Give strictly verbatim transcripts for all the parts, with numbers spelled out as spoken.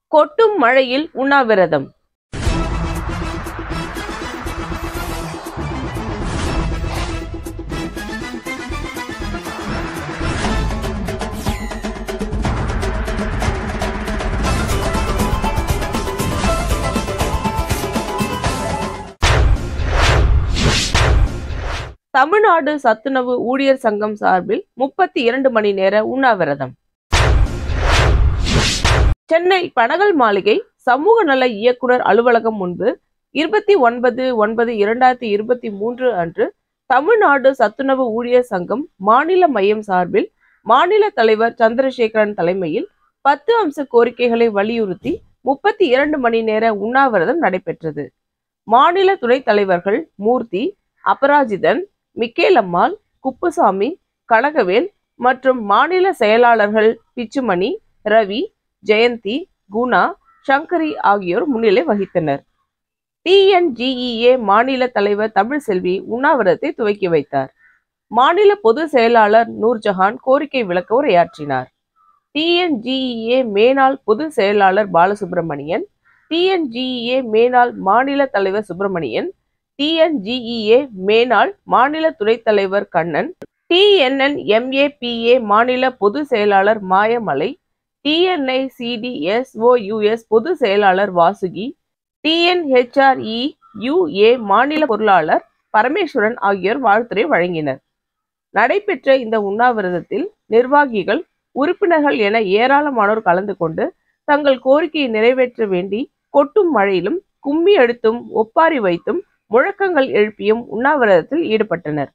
கொட்டும் மழையில் உண்ணாவிரதம். தமிழ்நாடு சத்துணவு ஊழியர் சங்கம் சார்பில் முப்பத்தி இரண்டு மணி நேர உண்ணாவிரதம். சென்னை பனகல் மாளிகை சமூக நல இயக்குனர் அலுவலகம் முன்பு இருபத்தி ஒன்பது ஒன்பது இரண்டாயிரத்தி இருபத்தி மூன்று அன்று தமிழ்நாடு சத்துணவு ஊழியர் சங்கம் மாநில மையம் சார்பில் மாநில தலைவர் சந்திரசேகரன் தலைமையில் பத்து அம்ச கோரிக்கைகளை வலியுறுத்தி முப்பத்தி இரண்டு மணி நேர உண்ணாவிரதம் நடைபெற்றது. மாநில துணைத் தலைவர்கள் மூர்த்தி, அபராஜிதன், மிக்கேலம்மாள், குப்புசாமி, கனகவேல் மற்றும் மாநில செயலாளர்கள் பிச்சுமணி, ரவி, ஜெயந்தி, குணா, சங்கரி ஆகியோர் முன்னிலை வகித்தனர். டி என் ஜி இ ஏ மாநில தலைவர் தமிழ்செல்வி உண்ணாவிரதத்தை துவக்கி வைத்தார். மாநில பொதுச் செயலாளர் நூர்ஜஹான் கோரிக்கை விளக்க உரையாற்றினார். D N G E A மேனாள் பொதுச் செயலாளர் Balasubramanian, T N G E A மேனாள் மாநில தலைவர் Subramanian, T N G E A மேனாள் மாநில துணைத் தலைவர் Kannan, T N N M A P A மாநில பொதுச் செயலாளர் Mayamalai, T N I C D S O U S பொதுச் செயலாளர் Vasuki, T N H R E U A மாநில பொருளாளர் பரமேஸ்வரன் ஆகியோர் வாழ்த்துரை வழங்கினர். நடைபெற்ற இந்த உண்ணாவிரதத்தில் நிர்வாகிகள், உறுப்பினர்கள் என ஏராளமானோர் கலந்து கொண்டு தங்கள் கோரிக்கையை நிறைவேற்ற வேண்டி கொட்டும் மழையிலும் கும்மி அடித்தும் ஒப்பாரி வைத்தும் முழக்கங்கள் எழுப்பியும் உண்ணாவிரதத்தில் ஈடுபட்டனர்.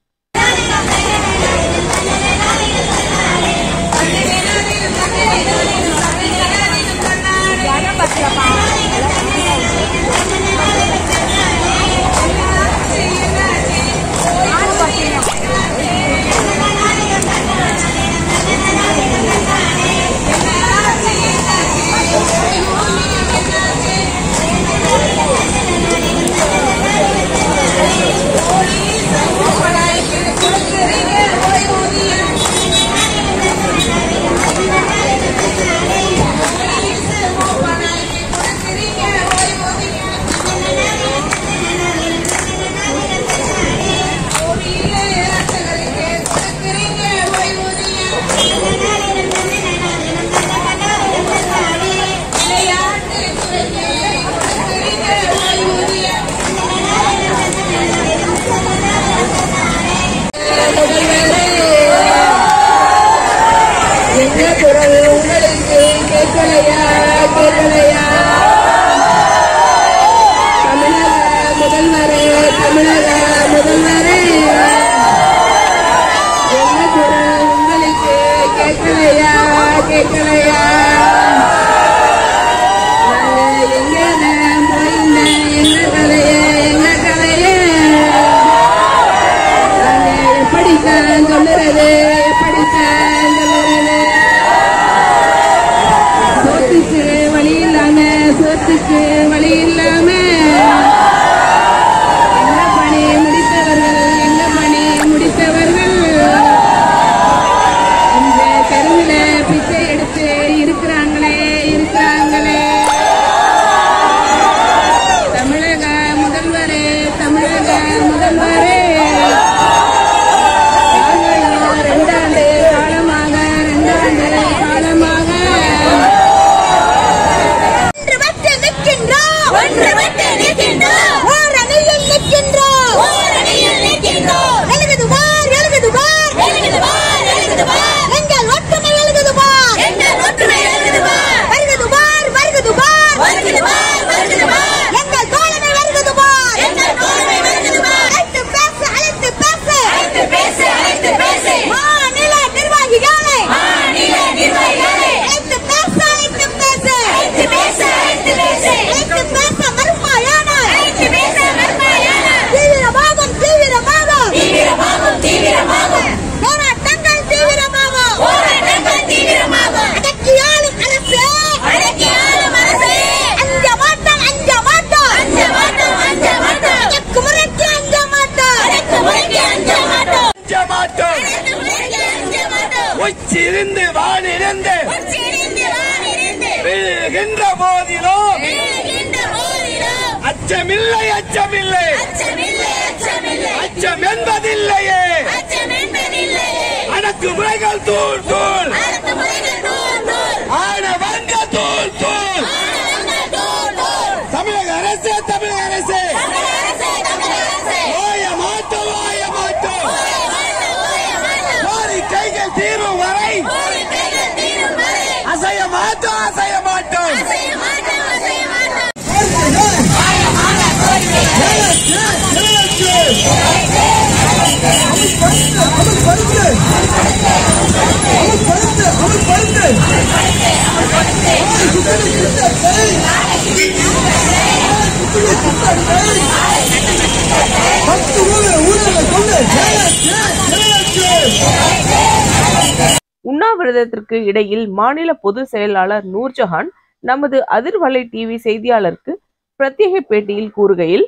பிச்சை எடுத்து அச்சமில்லை அச்சமில்லை அச்சம் என்பதில்லையே அடக்குமுறைகள் தூள் தூள் ஆன வந்த தூள் தூள் தமிழக அரசு தமிழக அரசு ஓய மாட்டோம் ஓய மாட்டோம் கோரிக்கைகள் தீரும் வரை அசைய மாட்டோம் அசைய மாட்டோம் உண்ணாவிரதத்திற்கு இடையில் மாநில பொதுச் செயலாளர் நூர்ஜஹான் நமது அதிர்வலை டிவி செய்தியாளருக்கு பிரத்யேக பேட்டியில் கூறுகையில்,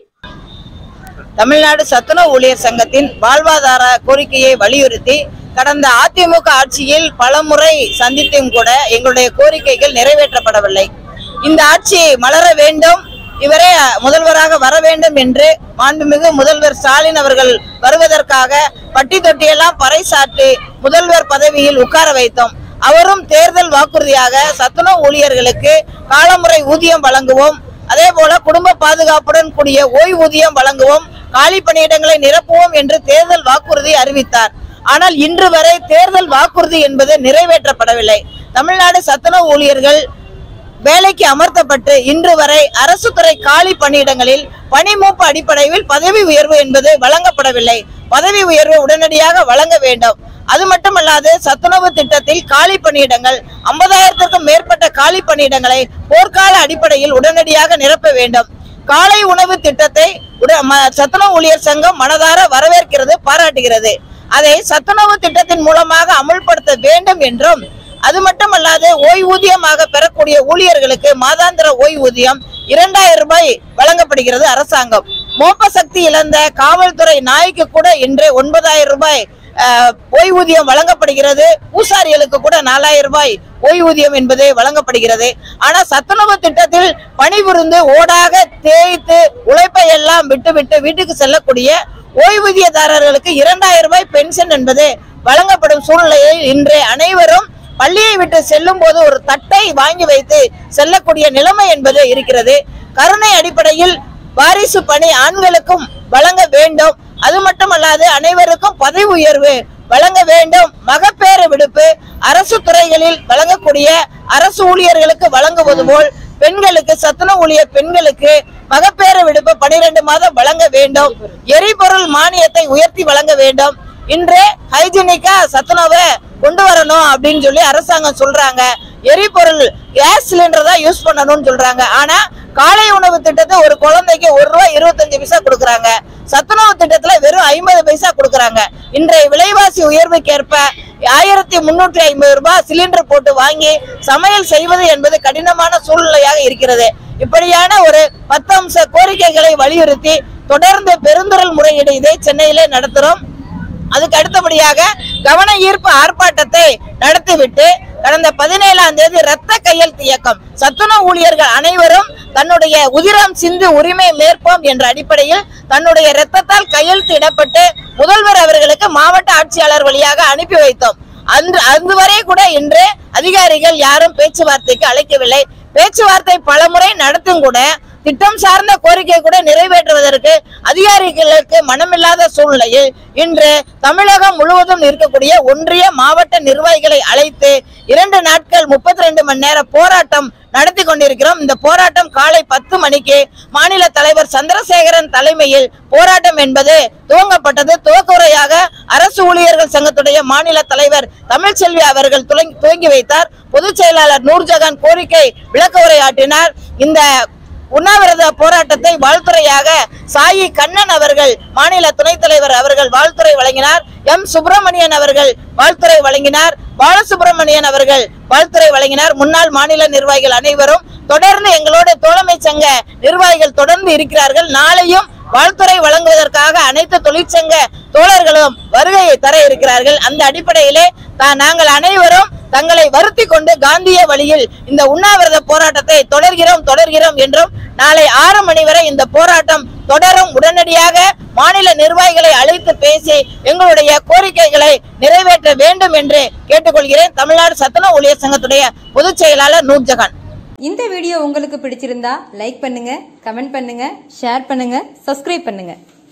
தமிழ்நாடு சத்துணவு ஊழியர் சங்கத்தின் வாழ்வாதார கோரிக்கையை வலியுறுத்தி கடந்த அதிமுக ஆட்சியில் பலமுறை சந்தித்தும் கூட எங்களுடைய கோரிக்கைகள் நிறைவேற்றப்படவில்லை. இந்த ஆட்சி மலர வேண்டும், இவரே முதல்வராக வர வேண்டும் என்று மாண்புமிகு முதல்வர் ஸ்டாலின் அவர்கள் வருவதற்காக பட்டி தொட்டியெல்லாம் பறைசாற்றி முதல்வர் பதவியில் உட்கார வைத்தோம். அவரும் தேர்தல் வாக்குறுதியாக சத்துணவு ஊழியர்களுக்கு காலமுறை ஊதியம் வழங்குவோம், அதே போல குடும்ப பாதுகாப்புடன் கூடிய ஓய்வூதியம் வழங்குவோம், காலி பணியிடங்களை நிரப்புவோம் என்று தேர்தல் வாக்குறுதி அறிவித்தார். ஆனால் இன்று வரை தேர்தல் வாக்குறுதி என்பது நிறைவேற்றப்படவில்லை. தமிழ்நாடு சத்துணவு ஊழியர்கள் வேலைக்கு அமர்த்தப்பட்டு இன்று வரை அரசு துறை காலி பணியிடங்களில் பணி மூப்பு அடிப்படையில் பதவி உயர்வு என்பது வழங்கப்படவில்லை. பதவி உயர்வு உடனடியாக வழங்க வேண்டும். அது மட்டுமல்லாது சத்துணவு திட்டத்தில் காலி பணியிடங்கள் ஐம்பதாயிரத்திற்கும் மேற்பட்ட காலி பணியிடங்களை போர்க்கால அடிப்படையில் உடனடியாக நிரப்ப வேண்டும். காலை உணவு திட்டத்தை சத்துணவு ஊழியர் சங்கம் மனதார வரவேற்கிறது, பாராட்டுகிறது. அதை சத்துணவு திட்டத்தின் மூலமாக அமுல்படுத்த வேண்டும் என்றும், அது மட்டுமல்லாது ஓய்வூதியமாக பெறக்கூடிய ஊழியர்களுக்கு மாதாந்திர ஓய்வூதியம் இரண்டாயிரம் ரூபாய் வழங்கப்படுகிறது அரசாங்கம். மோப்ப சக்தி இழந்த காவல்துறை நாய்க்கு கூட இன்று ஒன்பதாயிரம் ரூபாய் ஓய்வூதியம் வழங்கப்படுகிறது. பூசாரிகளுக்கு கூட நாலாயிரம் ரூபாய் ஓய்வூதியம் என்பது வழங்கப்படுகிறது. ஆனா சத்துணவு திட்டத்தில் பணிபுரிந்து ஓடாக தேய்த்து உழைப்பை எல்லாம் விட்டுவிட்டு வீட்டுக்கு செல்லக்கூடிய ஓய்வூதியதாரர்களுக்கு இரண்டாயிரம் ரூபாய் பென்ஷன் என்பது வழங்கப்படும் சூழ்நிலையில் இன்று அனைவரும் பள்ளியை விட்டு செல்லும் போது ஒரு தட்டை வாங்கி வைத்து செல்லக்கூடிய நிலைமை என்பது இருக்கிறது. கருணை அடிப்படையில் வாரிசு பணி ஆண்களுக்கும் வழங்க வேண்டும். அது மட்டுமல்லாது அனைவருக்கும் பதவி உயர்வு வழங்க வேண்டும். மகப்பேறு விடுப்பு அரசு துறைகளில் வழங்கக்கூடிய அரசு ஊழியர்களுக்கு வழங்குவது போல் பெண்களுக்கு சத்துணவு ஊழியர் பெண்களுக்கு மகப்பேறு விடுப்பு பனிரெண்டு மாதம் வழங்க வேண்டும். எரிபொருள் மானியத்தை உயர்த்தி வழங்க வேண்டும். இன்று ஹைஜீனிக்கா சத்துணவை கொண்டு வரணும் அப்படின்னு சொல்லி அரசாங்கம் சொல்றாங்க. எரிபொருள் கேஸ் சிலிண்டர் தான் யூஸ் பண்ணணும்னு சொல்றாங்க. ஆனா காலை உணவு திட்டத்தை ஒரு குழந்தைக்கு ஒரு ரூபாய் இருபத்தஞ்சு பைசா கொடுக்குறாங்க. சத்துணவு திட்டத்துல வெறும் ஐம்பது பைசா கொடுக்குறாங்க. இன்றைய விலைவாசி உயர்வுக்கேற்ப ஆயிரத்தி முன்னூற்றி ஐம்பது ரூபாய் சிலிண்டர் போட்டு வாங்கி சமையல் செய்வது என்பது கடினமான சூழ்நிலையாக இருக்கிறது. இப்படியான ஒரு பத்து அம்ச கோரிக்கைகளை வலியுறுத்தி தொடர்ந்து பெருந்திரள் முறையீடு இதை சென்னையிலே நடத்துறோம். அதுக்கு அடுத்தபடியாக கவன ஈர்ப்பு ஆர்ப்பாட்டத்தை நடத்திவிட்டு கடந்த பதினேழாம் தேதி ரத்த கையெழுத்து இயக்கம் சத்துணவு ஊழியர்கள் அனைவரும் தன்னுடைய உதிரம் சிந்து உரிமை மேற்போம் என்ற அடிப்படையில் தன்னுடைய இரத்தத்தால் கையெழுத்து இடப்பட்டு முதல்வர் அவர்களுக்கு மாவட்ட ஆட்சியாளர் வழியாக அனுப்பி வைத்தோம். அன்று அதுவரை கூட இன்று அதிகாரிகள் யாரும் பேச்சுவார்த்தைக்கு அழைக்கவில்லை. பேச்சுவார்த்தை பலமுறை நடத்தும் கூட திட்டம் சார்ந்த கோரிக்கை கூட நிறைவேற்றுவதற்கு அதிகாரிகளுக்கு மனமில்லாத சூழ்நிலையில் இன்று தமிழகம் முழுவதும் இருக்கக்கூடிய ஒன்றிய மாவட்ட நிர்வாகிகளை அழைத்து இரண்டு நாட்கள் முப்பத்தி ரெண்டு மணி நேர போராட்டம் நடத்தி கொண்டிருக்கிறோம். இந்த போராட்டம் காலை பத்து மணிக்கு மாநில தலைவர் சந்திரசேகரன் தலைமையில் போராட்டம் என்பது துவங்கப்பட்டது. துவக்குறையாக அரசு ஊழியர்கள் சங்கத்துடைய மாநில தலைவர் தமிழ்ச்செல்வி அவர்கள் துவங்கி வைத்தார். பொதுச் செயலாளர் நூர்ஜஹான் கோரிக்கை விளக்க உரை ஆற்றினார். இந்த உண்ணாவிரத போராட்டத்தை வாழ்த்துறையாக சாயி கண்ணன் அவர்கள் மாநில துணைத் தலைவர் அவர்கள் வாழ்த்துறை வழங்கினார். எம் சுப்பிரமணியன் அவர்கள் வாழ்த்துறை வழங்கினார். பாலசுப்பிரமணியன் அவர்கள் வாழ்த்துறை வழங்கினார். முன்னாள் மாநில நிர்வாகிகள் அனைவரும் தொடர்ந்து எங்களோட தோழமை சங்க நிர்வாகிகள் தொடர்ந்து இருக்கிறார்கள். நாளையும் வாழ்த்துறை வழங்குவதற்காக அனைத்து தொழிற்சங்க தோழர்களும் வருகையை தர இருக்கிறார்கள். அந்த அடிப்படையிலே நாங்கள் அனைவரும் தங்களை வருத்தி கொண்டு காந்திய வழியில் இந்த உண்ணாவிரத போராட்டத்தை தொடர்கிறோம் தொடர்கிறோம் என்றும் நாளை ஆறு மணி வரை இந்த போராட்டம் தொடரும். உடனடியாக மாநில நிர்வாகிகளை அழைத்து பேசி எங்களுடைய கோரிக்கைகளை நிறைவேற்ற வேண்டும் என்று கேட்டுக்கொள்கிறேன். தமிழ்நாடு சத்துணவு ஊழியர் சங்கத்துடைய பொதுச் செயலாளர் நூர்ஜஹான். இந்த வீடியோ உங்களுக்கு பிடிச்சிருந்தா லைக் பண்ணுங்க, கமெண்ட் பண்ணுங்க, ஷேர் பண்ணுங்க, சப்ஸ்கிரைப் பண்ணுங்க.